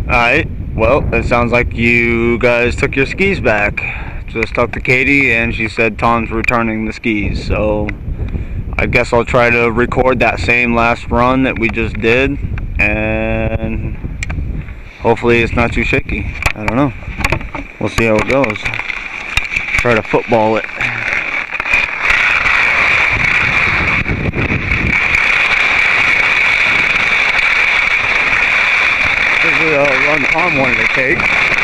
Alright, well, it sounds like you guys took your skis back. Just talked to Katie and she said Tom's returning the skis, so I guess I'll try to record that same last run that we just did, and hopefully it's not too shaky. I don't know. We'll see how it goes. Try to football it. This is a run Tom wanted to take.